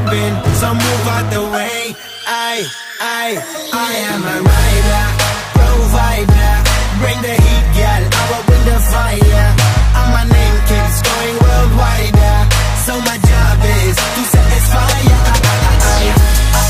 jumping, so move out the way. I am a rider.